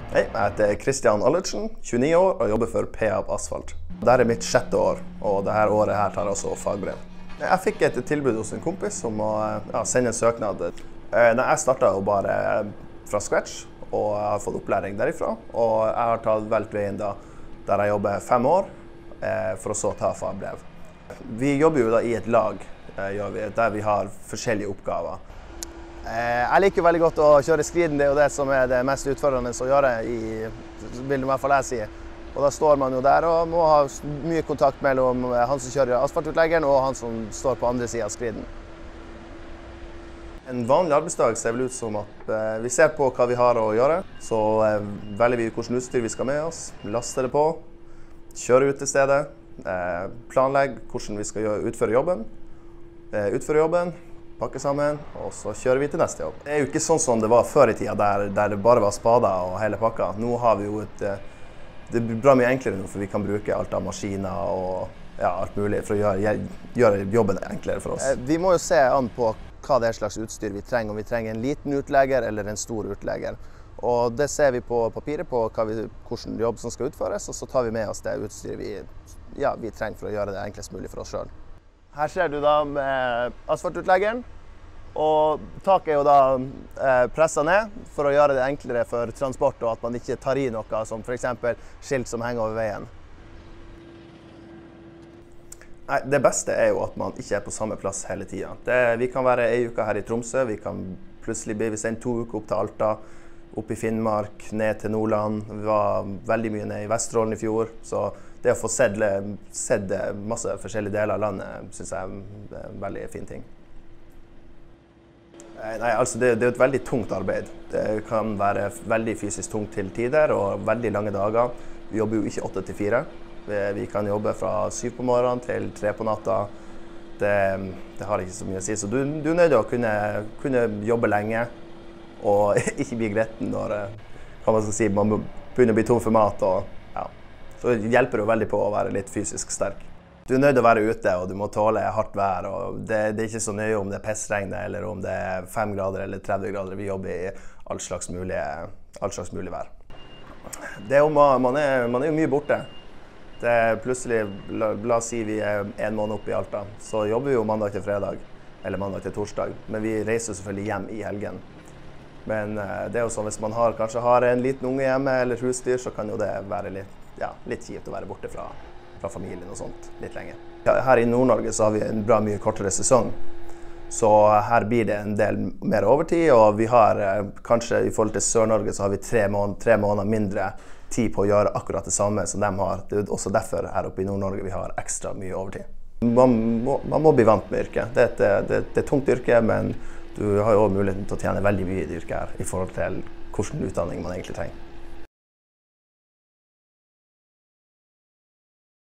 Hei, jeg heter Kristian Allertsen, 29 år og jobber for Peab Asfalt. Dette er mitt 6. år, og dette året her tar jeg også fagbrev. Jeg fikk et tilbud hos en kompis om å sende en søknad. Jeg startet jo bare fra scratch, og jeg har fått opplæring derifra. Og jeg har valgt veien da, der jeg jobber 5 år, for å så ta fagbrev. Vi jobber jo da i et lag, der vi har forskjellige oppgaver. Jeg liker veldig godt å kjøre skriden, det er jo det som er det mest utfordrende å gjøre, vil i hvert fall jeg si. Og da står man jo der og må ha mye kontakt mellom han som kjører asfaltutleggeren og han som står på andre siden av skriden. En vanlig arbeidsdag ser vel ut som at vi ser på hva vi har å gjøre, så velger vi hvilket utstyr vi skal med oss, laster det på, kjører ut til stedet, planlegger hvordan vi skal utføre jobben, pakke sammen, og så kjører vi til neste jobb. Det er jo ikke sånn som det var før i tida, der det bare var spader og hele pakka. Nå har vi jo det er bra mye enklere nå, for vi kan bruke alt av maskiner og alt mulig for å gjøre jobben enklere for oss. Vi må jo se an på hva det er slags utstyr vi trenger, om vi trenger en liten utlegger eller en stor utlegger. Og det ser vi på papiret på hvordan jobb som skal utføres, og så tar vi med oss det utstyret vi trenger for å gjøre det enklest mulig for oss selv. Her ser du da med asfaltutleggeren, og taket er jo da presset ned for å gjøre det enklere for transport, og at man ikke tar i noe som for eksempel skilt som henger over veien. Nei, det beste er jo at man ikke er på samme plass hele tiden. Vi kan være en uke her i Tromsø, vi kan plutselig bli sendt 2 uker opp til Alta, opp i Finnmark, ned til Nordland. Vi var veldig mye ned i Vesterålen i fjor, så det å få sett masse forskjellige deler av landet synes jeg er en veldig fin ting. Nei, altså det er jo et veldig tungt arbeid. Det kan være veldig fysisk tungt til tider og veldig lange dager. Vi jobber jo ikke 8 til 4. Vi kan jobbe fra 7 på morgenen til 3 på natta. Det har ikke så mye å si. Så du er nødt til å kunne jobbe lenge og ikke bli gretten når man begynner å bli tom for mat. Så hjelper det veldig på å være litt fysisk sterk. Du er nødt til å være ute, og du må tåle hardt vær. Og det er ikke så nøye om det er pissregn eller om det er 5 grader eller 30 grader. Vi jobber i alt slags mulig vær. Man er jo mye borte. Plutselig, la oss si vi er 1 måned oppe i Alta, så jobber vi jo mandag til fredag, eller mandag til torsdag. Men vi reiser selvfølgelig hjem i helgen. Men det er jo sånn, hvis man kanskje har en liten unge hjemme eller husdyr, så kan jo det være litt kjipt å være borte fra familien og sånt litt lenge. Her i Nord-Norge så har vi en bra mye kortere sesong, så her blir det en del mer overtid, og vi har kanskje i forhold til Sør-Norge så har vi 3 måneder mindre tid på å gjøre akkurat det samme som de har. Det er også derfor her oppe i Nord-Norge vi har ekstra mye overtid. Man må bli vant med yrket. Det er et tungt yrke, men du har jo også muligheten til å tjene veldig mye i det yrket her i forhold til hvilken utdanning man egentlig trenger.